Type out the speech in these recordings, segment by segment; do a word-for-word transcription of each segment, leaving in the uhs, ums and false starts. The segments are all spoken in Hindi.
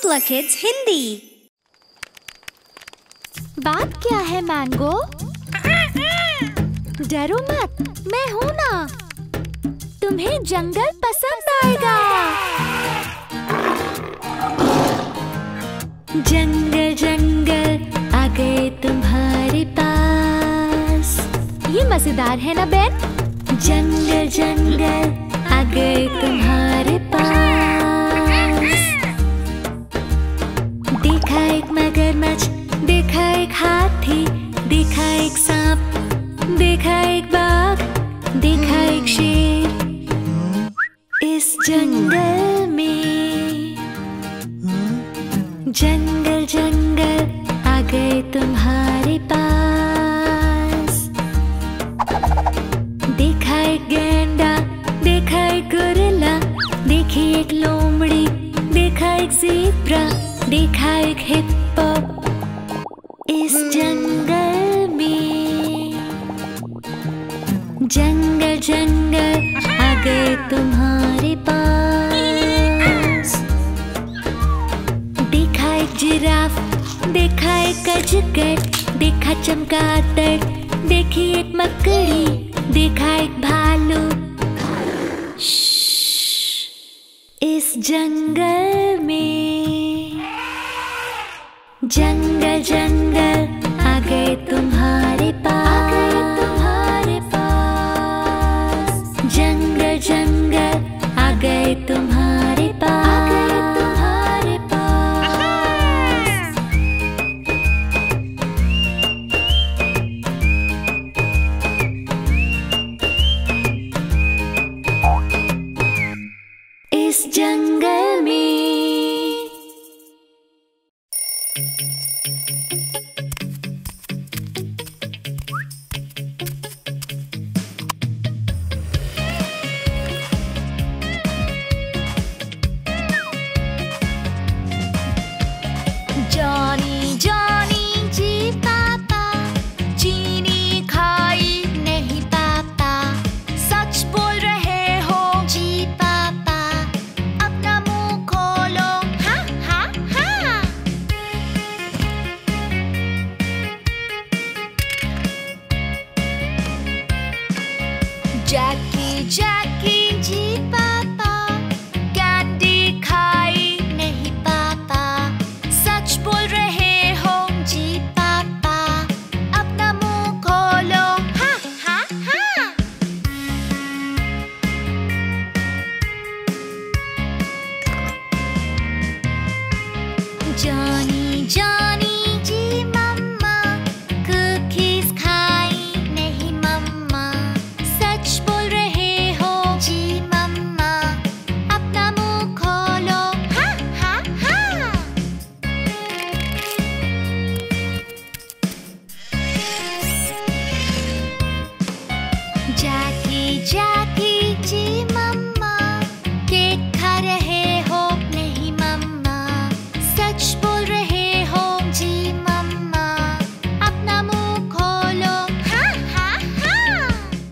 Hoopla Kids Hindi. बात क्या है मैंगो? डरो मत, मैं हूँ ना। तुम्हें जंगल पसंद आएगा। जंगल जंगल आ गए तुम्हारे पास। ये मजेदार है ना बेन? जंगल जंगल आ गए तुम्हारे पास। देखा एक मगरमच्छ, देखा एक हाथी, देखा एक सांप, देखा एक बाघ, देखा एक शेर। इस जंगल में जंगल जंगल आ गए तुम्हारे पास। देखा एक गैंडा, देखा एक गोरिल्ला, देखी एक लोमड़ी, देखा एक ज़ेब्रा, देखा एक हिप्पो। इस जंगल में जंगल जंगल आ गए तुम्हारे पास। देखा एक जिराफ, देखा एक अजगर, देखा चमगादड़, देखी एक मकड़ी, देखा एक भालू। इस जंगल में जंगल जंगल आ गए तुम्हारे पास। तुम्हारे पास जंगल जंगल आ गए तुम्हारे पास। तुम्हारे पास इस जंगल में जॉनी जॉनी जी पापा, चीनी खाई नहीं पापा। सच बोल रहे हो जी पापा, अपना मुंह खोलो। हाँ हाँ हाँ। जैकी जैकी जी पापा, कैंडी खाई नहीं पापा। सच बोल रहे हो जी पापा, अपना मुंह खोलो। हाँ हाँ हाँ। जॉनी जॉनी जी मम्मा, कुकीज खाई नहीं मम्मा। सच बोल रहे हो जी मम्मा, अपना मुंह खोलो। हाँ हाँ हाँ। जैकी जैकी जी मम्मा, केक खा रहे हो नहीं मम्मा। सच बोल रहे हो जी मम्मा, अपना मुंह खोलो। हाँ हाँ हाँ।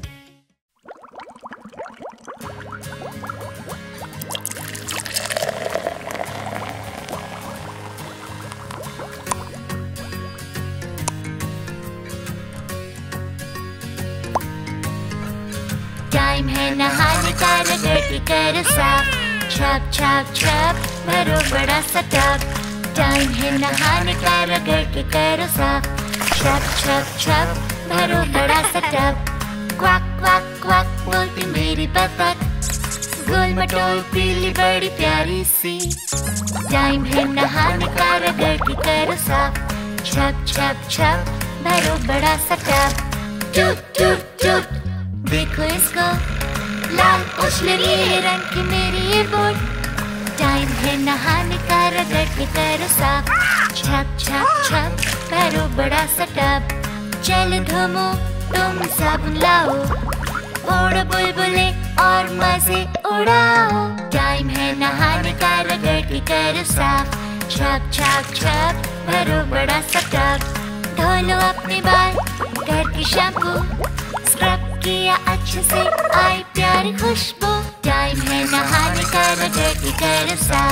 टाइम है नहाने का, रगड़ कर साफ। छप छप छप भरो बड़ा सा टब। टाइम है नहाने का, रगड़ के करो साफ। छप छप छप भरो बड़ा सा टब। क्वाक क्वाक क्वाक बोलती मेरी बतख, गोल मटोल पीली बड़ी प्यारी सी। टाइम है नहाने का, रगड़ के करो साफ। छप छप छप भरो बड़ा सा टब। टूट टूट टूट देखो इसको, लाल उछले नीले रंग की मेरी ये बोट। टाइम है नहाने का, रगड़ के करो साफ। छप छप छप करो बड़ा सा टब। चलो धूमो तुम साबुन लाओ, उड़ो बुलबुले और मजे उड़ाओ। टाइम है नहाने का, रगड़ के करो साफ। छप छप छप भरो बड़ा सा टब। धो लो अपने बाल करके शैम्पू, स्क्रब किया अच्छे से आई प्यारी खुशबू। टाइम है नहाने का, रगड़ के करो साफ।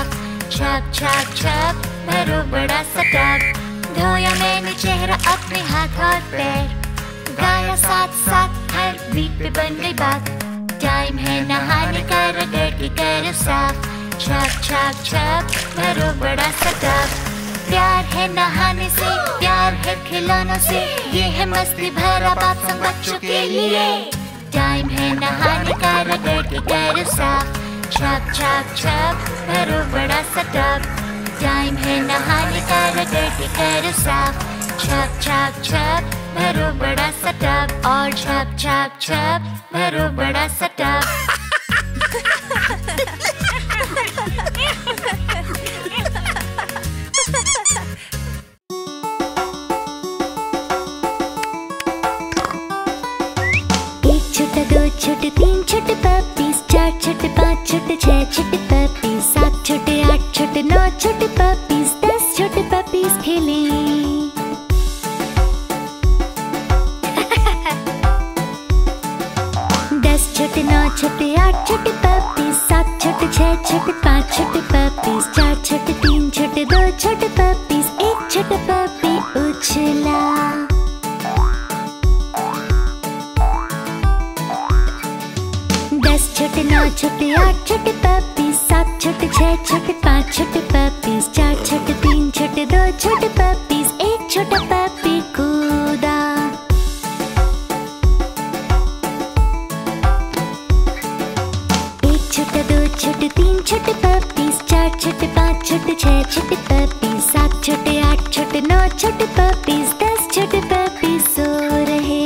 छप छप छप भरो बड़ा सा टब। धोया मैंने चेहरा अपने हाथ और पैर, गाया साथ साथ हर बीट पे बन गई बात। टाइम है नहाने का, रगड़ के करो साफ। छप छप छप भरो बड़ा सा टब। प्यार है नहाने से, प्यार है खिलौनों से, ये है मस्ती भरा बात सब बच्चों के लिए। टाइम है नहाने का, रगड़ के करो साफ। छप छप छप भरो बड़ा सा टब। टाइम है नहाने का, रगड़ के करो साफ। छप छप छप भरो बड़ा सा टब, और छप छप छप भरो बड़ा सा टब। दो छोटे तीन छोटे पपीज, चार छोटे पाँच छोटे छह छोटे पपीज, सात छोटे आठ छोटे नौ छोटे पपीज, दस छोटे पपीज खेले। दस छोटे नौ छोटे आठ छोटे पपीज, सात छोटे छह छोटे पाँच छोटे पपीज, चार छोटे तीन छोटे दो छोटे पपीज, एक छोटा पपी उछला। दस छोटे नौ छोटे आठ छोटे पपीज, सात छोटे छह छोटे पाँच छोटे पपीज, चार छोटे तीन छोटे दो छोटे पपीज, एक छोटा पपी कूदा। एक छोटा दो छोटे तीन छोटे पपीज, चार छोटे पाँच छोटे छह छोटे पपीज, सात छोटे आठ छोटे नौ छोटे पपीज, दस छोटे पपीज सो रहे।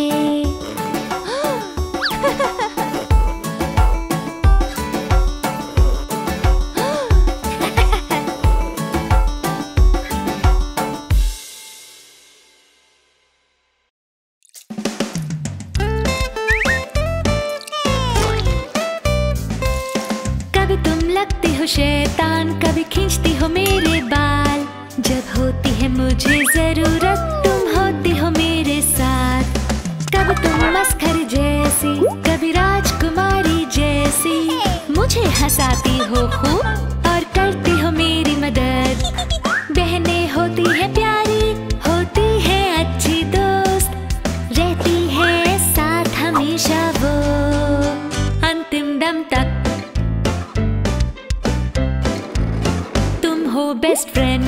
लगती हो शैतान, कभी खींचती हो मेरे बाल, जब होती है मुझे जरूरत तुम होती हो मेरे साथ। कभी तुम मस्खर जैसी, कभी राजकुमारी जैसी, मुझे हंसाती हो खूब और करती हो मेरी मदद। बहनें होती है प्यारी, होती है अच्छी दोस्त, रहती है साथ हमेशा वो अंतिम दम तक। बेस्ट फ्रेंड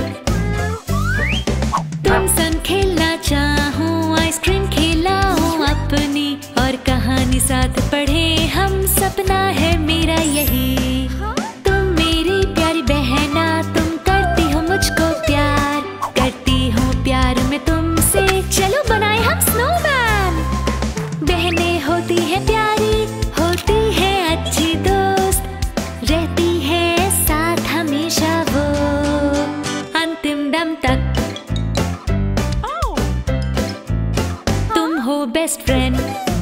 तुम संग खेलना चाहूं, आइसक्रीम खिलाऊं अपनी, और कहानी साथ पढ़े हम, सपना है मेरा यही। तुम मेरी प्यारी बहना, तुम करती हो मुझको प्यार, करती हूँ प्यार में तुमसे, चलो बनाए हम स्नोमैन। बहनें होती है प्यारी, होती है अच्छी दोस्त, रहती है साथ हमेशा वो अंतिम दम तक। तुम हो बेस्ट फ्रेंड।